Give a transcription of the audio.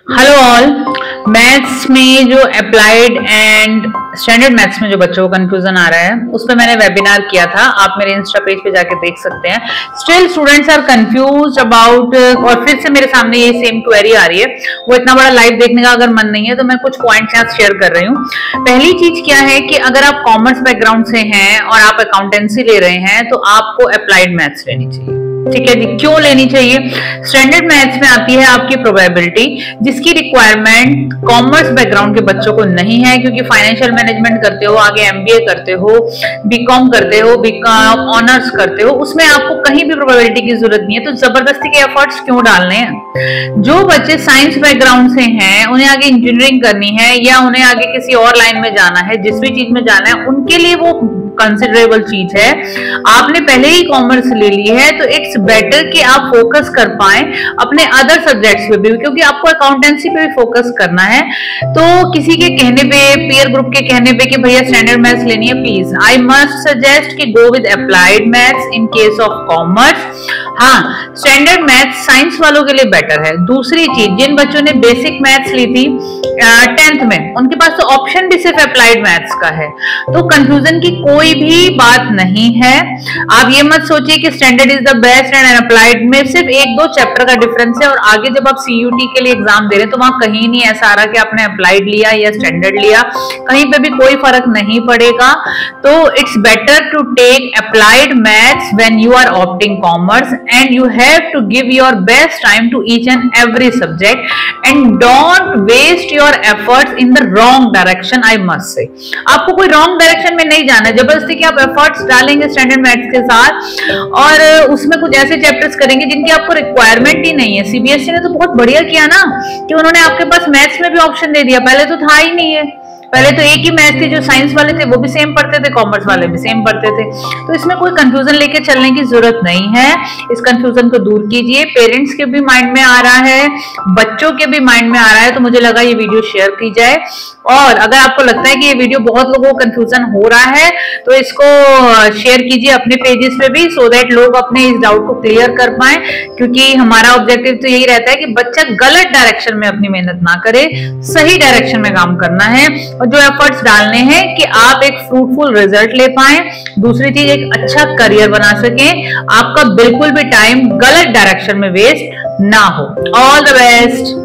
Hello all. Maths में जो applied and standard maths में जो बच्चों को कंफ्यूजन आ रहा है उस पर मैंने वेबिनार किया था, आप मेरे इंस्टा पेज पे जाके देख सकते हैं। Still students are confused about, और फिर से मेरे सामने ये सेम क्वेरी आ रही है। वो इतना बड़ा लाइव देखने का अगर मन नहीं है तो मैं कुछ पॉइंट्स यहाँ शेयर कर रही हूँ। पहली चीज क्या है कि अगर आप कॉमर्स बैकग्राउंड से हैं और आप अकाउंटेंसी ले रहे हैं तो आपको अप्लाइड मैथ्स लेनी चाहिए। ठीक है जी, क्यों लेनी चाहिए? स्टैंडर्ड मैथ्स में आती है आपकी प्रोबेबिलिटी, जिसकी रिक्वायरमेंट कॉमर्स बैकग्राउंड के बच्चों को नहीं है, क्योंकि फाइनेंशियल मैनेजमेंट करते हो, आगे एमबीए करते हो, बीकॉम करते हो, बीकॉम ऑनर्स करते हो, उसमें आपको कहीं भी प्रोबेबिलिटी की जरूरत नहीं है। तो जबरदस्ती के एफर्ट्स क्यों डालने हैं? जो बच्चे साइंस बैकग्राउंड से हैं, उन्हें आगे इंजीनियरिंग करनी है या उन्हें आगे किसी और लाइन में जाना है, जिस भी चीज में जाना है, उनके लिए वो कंसिडरेबल चीज है। आपने पहले ही कॉमर्स ले ली है तो इट्स बेटर कि आप फोकस कर पाए अपने अदर सब्जेक्ट्स पे भी, क्योंकि आपको अकाउंटेंसी पे भी फोकस करना है। तो किसी के कहने पे, पीयर ग्रुप के कहने पे कि भैया स्टैंडर्ड मैथ्स लेनी है, प्लीज आई मस्ट सजेस्ट कि go with applied maths in case of commerce. हाँ, स्टैंडर्ड मैथ्स साइंस वालों के लिए बेटर है। दूसरी चीज, जिन बच्चों ने बेसिक मैथ्स ली थी 10th में, उनके पास तो ऑप्शन भी सिर्फ अप्लाइड मैथ्स का है, तो कंफ्यूजन की कोई भी बात नहीं है। आप ये मत सोचिए कि standard is the best and applied में सिर्फ 1-2 चैप्टर का डिफरेंस है, और आगे जब आप सीयूटी के लिए एग्जाम दे रहे हैं तो वहां कहीं नहीं ऐसा आ रहा कि आपने अप्लाइड लिया या स्टैंडर्ड लिया, कहीं पे भी कोई फर्क नहीं पड़ेगा। तो it's better to take applied maths when you are opting commerce, and you have to give your best time to each and every subject and don't waste your efforts in the wrong direction, I must say। आपको कोई wrong direction में नहीं जाना है। जबरदस्ती कि आप efforts डालेंगे स्टैंडर्ड मैथ्स के साथ और उसमें कुछ ऐसे चैप्टर्स करेंगे जिनकी आपको रिक्वायरमेंट ही नहीं है। सीबीएसई ने तो बहुत बढ़िया किया ना कि उन्होंने आपके पास मैथ्स में भी ऑप्शन दे दिया, पहले तो था ही नहीं है। पहले तो एक ही मैथ थी, जो साइंस वाले थे वो भी सेम पढ़ते थे, कॉमर्स वाले भी सेम पढ़ते थे। तो इसमें कोई कंफ्यूजन लेके चलने की जरूरत नहीं है। इस कंफ्यूजन को दूर कीजिए। पेरेंट्स के भी माइंड में आ रहा है, बच्चों के भी माइंड में आ रहा है, तो मुझे लगा ये वीडियो शेयर की जाए। और अगर आपको लगता है कि ये वीडियो बहुत लोगों को कंफ्यूजन हो रहा है तो इसको शेयर कीजिए अपने पेजेस पे भी, सो दैट लोग अपने इस डाउट को क्लियर कर पाए, क्योंकि हमारा ऑब्जेक्टिव तो यही रहता है कि बच्चा गलत डायरेक्शन में अपनी मेहनत ना करे, सही डायरेक्शन में काम करना है और जो एफर्ट्स डालने हैं कि आप एक फ्रूटफुल रिजल्ट ले पाए। दूसरी चीज, एक अच्छा करियर बना सकें, आपका बिल्कुल भी टाइम गलत डायरेक्शन में वेस्ट ना हो। All the best.